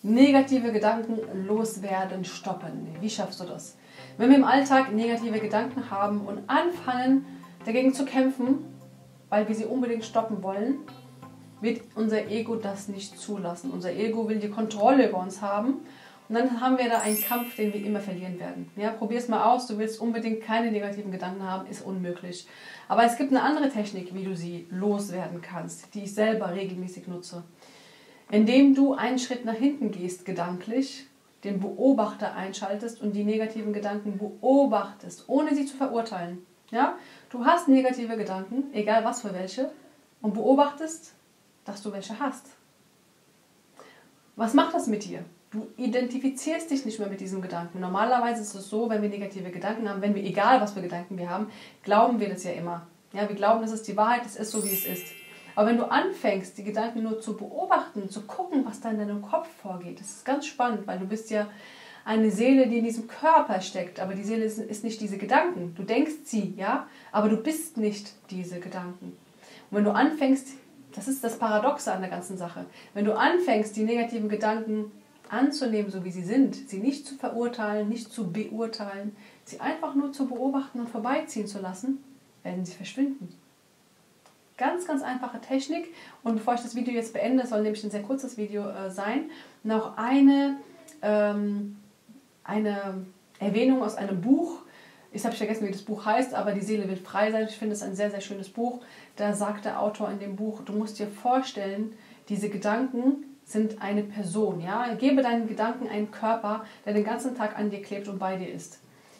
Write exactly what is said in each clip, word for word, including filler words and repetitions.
Negative Gedanken loswerden, stoppen. Wie schaffst du das? Wenn wir im Alltag negative Gedanken haben und anfangen, dagegen zu kämpfen, weil wir sie unbedingt stoppen wollen, wird unser Ego das nicht zulassen. Unser Ego will die Kontrolle über uns haben und dann haben wir da einen Kampf, den wir immer verlieren werden. Ja, probier es mal aus, du willst unbedingt keine negativen Gedanken haben, ist unmöglich. Aber es gibt eine andere Technik, wie du sie loswerden kannst, die ich selber regelmäßig nutze. Indem du einen Schritt nach hinten gehst, gedanklich, den Beobachter einschaltest und die negativen Gedanken beobachtest, ohne sie zu verurteilen. Ja? Du hast negative Gedanken, egal was für welche, und beobachtest, dass du welche hast. Was macht das mit dir? Du identifizierst dich nicht mehr mit diesem Gedanken. Normalerweise ist es so, wenn wir negative Gedanken haben, wenn wir, egal was für Gedanken wir haben, glauben wir das ja immer. Ja, wir glauben, das ist die Wahrheit, es ist so, wie es ist. Aber wenn du anfängst, die Gedanken nur zu beobachten, zu gucken, was da in deinem Kopf vorgeht, das ist ganz spannend, weil du bist ja eine Seele, die in diesem Körper steckt, aber die Seele ist, ist nicht diese Gedanken. Du denkst sie, ja, aber du bist nicht diese Gedanken. Und wenn du anfängst, das ist das Paradoxe an der ganzen Sache, wenn du anfängst, die negativen Gedanken anzunehmen, so wie sie sind, sie nicht zu verurteilen, nicht zu beurteilen, sie einfach nur zu beobachten und vorbeiziehen zu lassen, werden sie verschwinden. Ganz, ganz einfache Technik. Und bevor ich das Video jetzt beende, soll nämlich ein sehr kurzes Video äh, sein, noch eine, ähm, eine Erwähnung aus einem Buch. Ich habe vergessen, wie das Buch heißt, aber Die Seele will frei sein. Ich finde es ein sehr, sehr schönes Buch. Da sagt der Autor in dem Buch, du musst dir vorstellen, diese Gedanken sind eine Person. Ja? Gebe deinen Gedanken einen Körper, der den ganzen Tag an dir klebt und bei dir ist.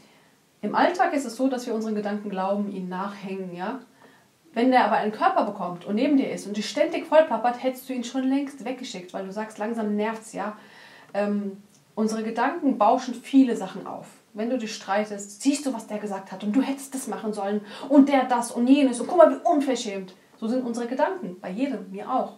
Im Alltag ist es so, dass wir unseren Gedanken glauben, ihnen nachhängen, ja. Wenn der aber einen Körper bekommt und neben dir ist und dich ständig vollplappert, hättest du ihn schon längst weggeschickt, weil du sagst, langsam nervt's, ja. Ähm, unsere Gedanken bauschen viele Sachen auf. Wenn du dich streitest, siehst du, was der gesagt hat und du hättest das machen sollen und der das und jenes und guck mal, wie unverschämt. So sind unsere Gedanken, bei jedem, mir auch.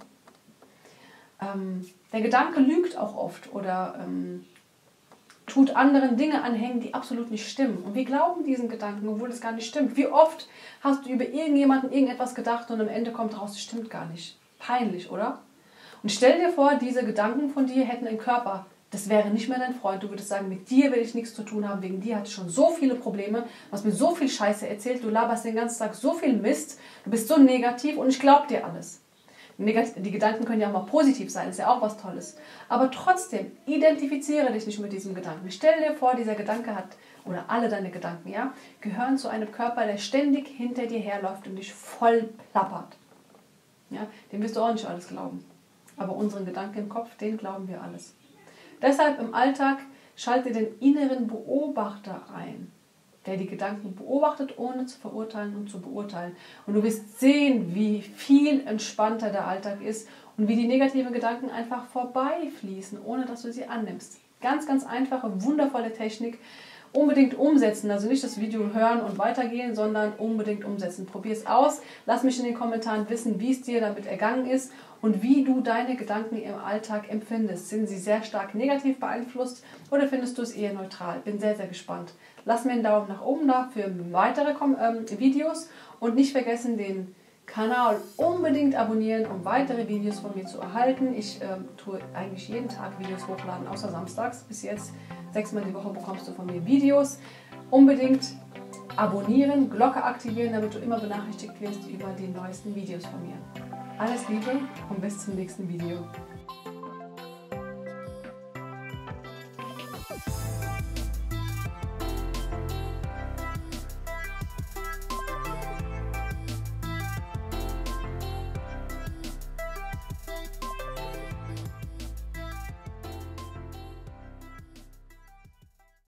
Ähm, der Gedanke lügt auch oft oder ähm, tut anderen Dinge anhängen, die absolut nicht stimmen. Und wir glauben diesen Gedanken, obwohl es gar nicht stimmt. Wie oft hast du über irgendjemanden irgendetwas gedacht und am Ende kommt raus, es stimmt gar nicht. Peinlich, oder? Und stell dir vor, diese Gedanken von dir hätten einen Körper. Das wäre nicht mehr dein Freund. Du würdest sagen, mit dir will ich nichts zu tun haben. Wegen dir hatte ich schon so viele Probleme. Du hast mir so viel Scheiße erzählt. Du laberst den ganzen Tag so viel Mist. Du bist so negativ und ich glaube dir alles. Die Gedanken können ja auch mal positiv sein, ist ja auch was Tolles. Aber trotzdem, identifiziere dich nicht mit diesem Gedanken. Stell dir vor, dieser Gedanke hat, oder alle deine Gedanken, ja, gehören zu einem Körper, der ständig hinter dir herläuft und dich voll plappert. Ja, dem wirst du auch nicht alles glauben. Aber unseren Gedanken im Kopf, den glauben wir alles. Deshalb im Alltag schalte den inneren Beobachter ein, der die Gedanken beobachtet, ohne zu verurteilen und zu beurteilen. Und du wirst sehen, wie viel entspannter der Alltag ist und wie die negativen Gedanken einfach vorbeifließen, ohne dass du sie annimmst. Ganz, ganz einfache, wundervolle Technik. Unbedingt umsetzen, also nicht das Video hören und weitergehen, sondern unbedingt umsetzen. Probier es aus, lass mich in den Kommentaren wissen, wie es dir damit ergangen ist und wie du deine Gedanken im Alltag empfindest. Sind sie sehr stark negativ beeinflusst oder findest du es eher neutral? Bin sehr, sehr gespannt. Lass mir einen Daumen nach oben da für weitere ähm, Videos und nicht vergessen, den Kanal unbedingt abonnieren, um weitere Videos von mir zu erhalten. Ich ähm, tue eigentlich jeden Tag Videos hochladen, außer samstags. Bis jetzt sechsmal die Woche bekommst du von mir Videos. Unbedingt abonnieren, Glocke aktivieren, damit du immer benachrichtigt wirst über die neuesten Videos von mir. Alles Liebe und bis zum nächsten Video.